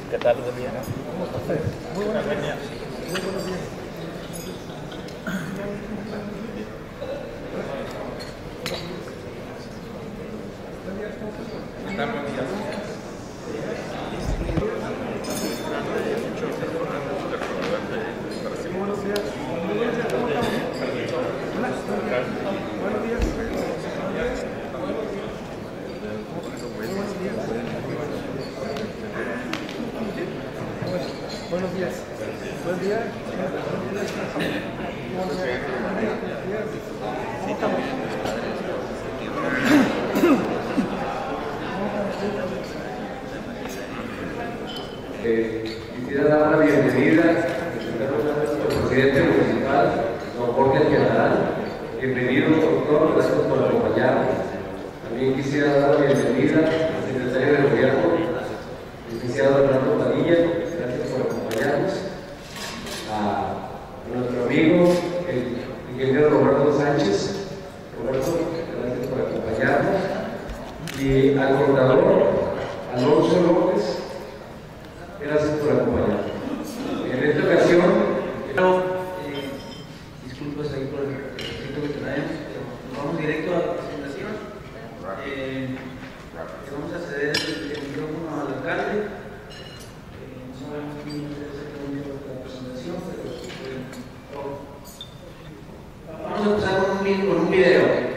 ¿Qué tal? Buen día. Muy buenos días. Muy buenos días. Buenos días. Buen día. Quisiera dar la bienvenida al presidente municipal, don Jorge Alquelarán. Bienvenido, doctor, gracias por acompañarnos. También quisiera dar la bienvenida al secretario de Gobierno, licenciado Hernando Padilla. Gracias por acompañarnos. A nuestro amigo, el ingeniero Roberto Sánchez. Roberto, gracias por acompañarnos. Y al contador Alonso López, gracias por acompañarnos. En esta ocasión, disculpas ahí por el requisito que traemos, pero nos vamos directo a la presentación. Vamos a ceder el micrófono al alcalde. No sabemos quién va a hacer exactamente la presentación, pero vamos a empezar con un video.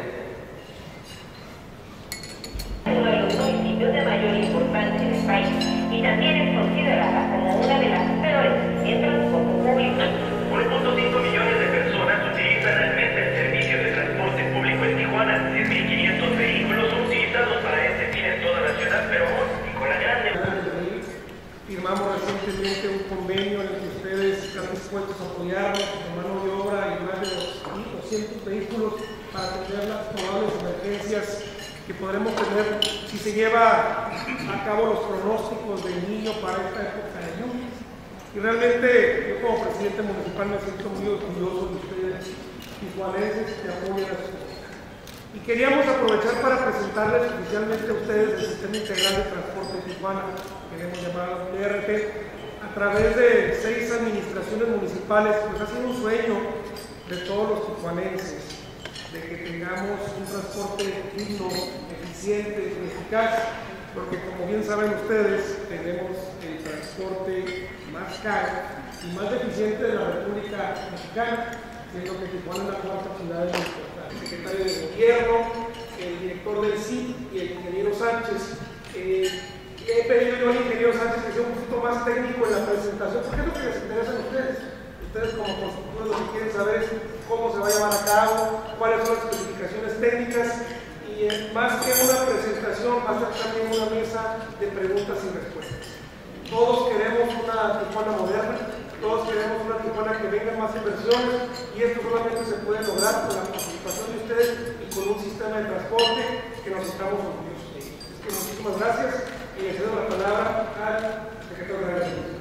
Uno de los municipios de mayor importancia en el país y también es considerada como una de las peores en transporte público. 1.5 millones de personas utilizan anualmente el servicio de transporte público en Tijuana. 10.500 vehículos son utilizados para este fin en toda la ciudad, pero aún y con la gran Firmamos recientemente un convenio en el que ustedes están dispuestos a apoyarnos con mano de obra y más de 200 vehículos para atender las probables emergencias que podremos tener si se lleva a cabo los pronósticos del niño para esta época de lluvias. Y realmente yo como presidente municipal me siento muy orgulloso de ustedes, tijuanenses, que apoyan a su comunidad. Y queríamos aprovechar para presentarles oficialmente a ustedes el Sistema Integral de Transporte de Tijuana, que queremos llamar DRT, a través de 6 administraciones municipales. Pues ha sido un sueño de todos los tijuanenses, de que tengamos un transporte digno, eficiente y eficaz, porque como bien saben ustedes, tenemos el transporte más caro y más deficiente de la República Mexicana, siendo que Tijuana es la cuarta ciudad de México. El secretario de Gobierno, el director del CID y el ingeniero Sánchez. He pedido yo al ingeniero Sánchez que sea un poquito más técnico en la presentación, porque es lo que les interesa a ustedes. Ustedes como constructores lo que quieren saber es cómo se va a llevar a cabo, cuáles son las especificaciones técnicas, y más que una presentación va a ser también una mesa de preguntas y respuestas. Todos queremos una Tijuana moderna, todos queremos una Tijuana que venga más inversiones, y esto solamente se puede lograr con la participación de ustedes y con un sistema de transporte que nos estamos orgullosos de. Es que muchísimas gracias y le cedo la palabra al secretario de Gobierno.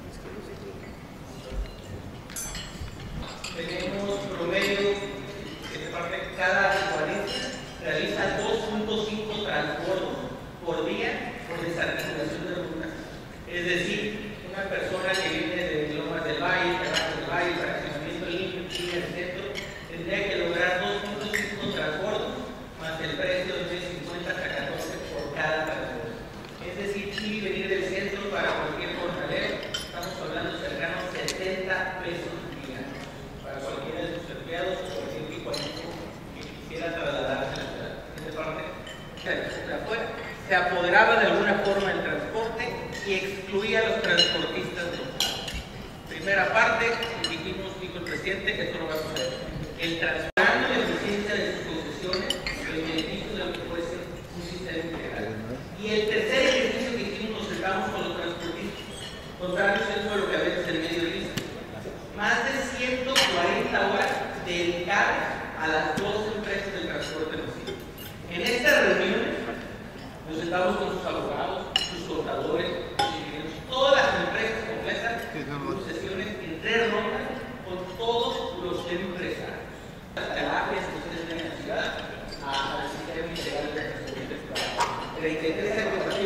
Tenemos promedio que de parte de cada tijuanense realiza 2.5 transbordos por día por desarticulación de rutas. Es decir, una persona que viene de Lomas del Valle, Terrazas del Valle, fraccionamiento limpio, aquí en el centro, tendría que lograr 2.5 transbordos más el precio de 3.50 hasta 14 por cada transbordo. Es decir, ir y venir del centro para cualquier jornalero, estamos hablando cercano a 70 pesos diarios para cualquiera de sus empleados o cualquier tijuanense que quisiera trasladarse a la ciudad. Esta parte de afuera se apoderaba de alguna forma del transporte y excluía a los transportistas locales. Primera parte, dijo el presidente que esto no va a suceder. El trasplante de eficiencia de sus concesiones y el beneficio de lo que puede ser un sistema integral. Y el tercer ejercicio que hicimos, nos sentamos con los transportistas, contrario a lo que a veces el medio dice. Más de 140 horas dedicadas a las 2 empresas del transporte masivo. En estas reuniones nos sentamos con sus abogados, sus contadores, sus ingenieros, todas las empresas completas, con sesiones en 3 rondas con todos los empresarios. Las terapias que ustedes ven en la ciudad, al sistema integral de transporte. 33 secretarías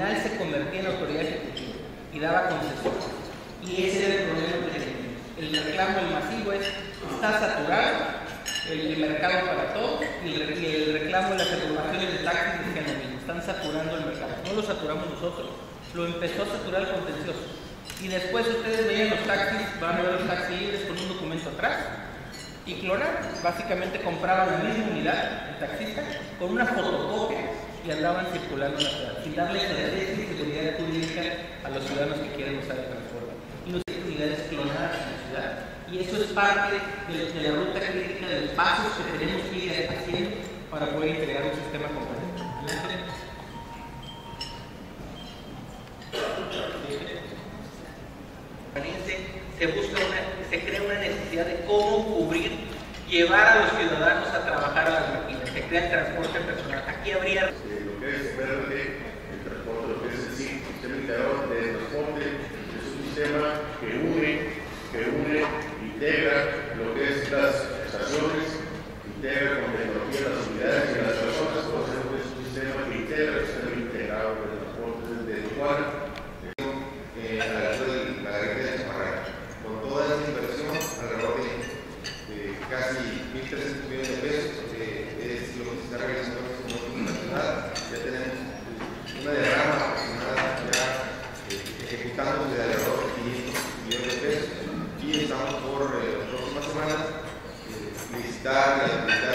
final se convertía en autoridad ejecutiva y daba concesiones. Y ese era el problema que teníamos. El reclamo, el masivo es, está saturado el mercado para todos, y el reclamo de las regulaciones de taxis decían lo mismo, están saturando el mercado. No lo saturamos nosotros, lo empezó a saturar el contencioso. Y después ustedes veían los taxis, van a ver los taxis libres con un documento atrás, y clonar, básicamente compraban la misma unidad, el taxista, con una fotocopia y andaban circulando en la ciudad, sin darle certeza y seguridad jurídica a los ciudadanos que quieren usar el transporte. Y no hay unidades clonadas en la ciudad. Y eso es parte de la ruta crítica de los pasos que tenemos que ir haciendo para poder integrar un sistema completo. Se crea una necesidad de cómo cubrir, llevar a los ciudadanos a trabajar a las máquinas, se crea el transporte personal. Aquí habría... Lo que es verde, el transporte, lo que es el sistema integrador de transporte, es un sistema que une, integra lo que es las estaciones, integra con tecnología las unidades y las personas, por eso es un sistema que integra el sistema integrado de transporte desde Tijuana a la garantía de Chaparral. Con toda esta inversión, alrededor de casi 1.300 millones de pesos, es lo que se está realizando en este momento nacional. Ya tenemos una derrama aproximada ya ejecutándose de alrededor de 500 millones de pesos, y estamos por las próximas semanas licitar y habilitar